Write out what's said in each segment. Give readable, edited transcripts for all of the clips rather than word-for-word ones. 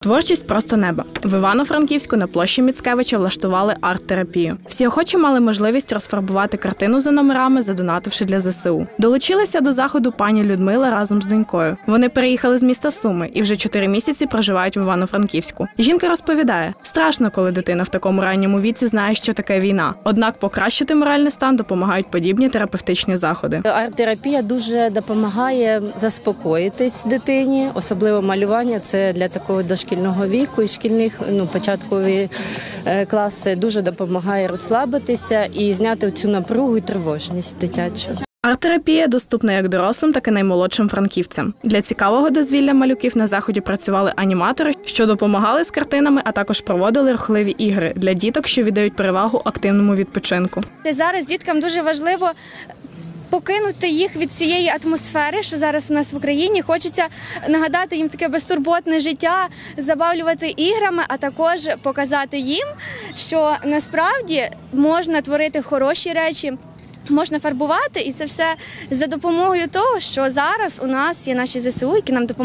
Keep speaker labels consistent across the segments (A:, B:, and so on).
A: Творчість просто неба. В Івано-Франківську на площі Міцкевича влаштували арт-терапію. Всі охочі мали можливість розфарбувати картину за номерами, задонативши для ЗСУ. Долучилася до заходу пані Людмила разом з донькою. Вони переїхали з міста Суми і вже 4 місяці проживають в Івано-Франківську. Жінка розповідає, страшно, коли дитина в такому ранньому віці знає, що таке війна. Однак покращити моральний стан допомагають подібні терапевтичні заходи.
B: Арт-терапія дуже допомагає заспокоїтись дитині, особливо малювання – це для такого дошкільного віку і шкільних, початкові класи, дуже допомагає розслабитися і зняти цю напругу і тривожність дитячу.
A: Арт-терапія доступна як дорослим, так і наймолодшим франківцям. Для цікавого дозвілля малюків на заході працювали аніматори, що допомагали з картинами, а також проводили рухливі ігри для діток, що віддають перевагу активному відпочинку.
C: Зараз діткам дуже важливо покинути їх від цієї атмосфери, що зараз у нас в Україні. Хочеться нагадати їм таке безтурботне життя, забавлювати іграми, а також показати їм, що насправді можна творити хороші речі, можна фарбувати, і це все за допомогою того, що зараз у нас є наші ЗСУ, які нам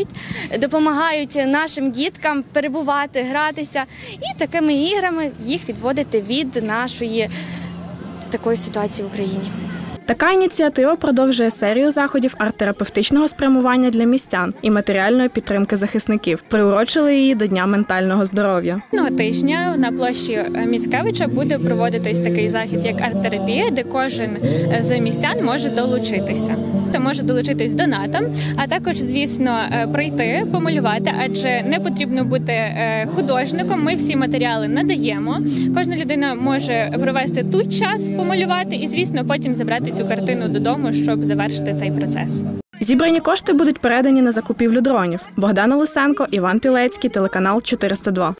C: допомагають нашим діткам перебувати, гратися і такими іграми їх відводити від нашої такої ситуації в Україні.
A: Така ініціатива продовжує серію заходів арт-терапевтичного спрямування для містян і матеріальної підтримки захисників. Приурочили її до Дня ментального здоров'я.
D: Цього тижня на площі Міцкевича буде проводитись такий захід, як арт-терапія, де кожен з містян може долучитися. Та може долучитись донатом, а також, звісно, прийти, помалювати, адже не потрібно бути художником. Ми всі матеріали надаємо. Кожна людина може провести тут час, помалювати і, звісно, потім забрати цю картину додому, щоб завершити цей процес.
A: Зібрані кошти будуть передані на закупівлю дронів. Богдана Лисенко, Іван Пілецький, телеканал 402.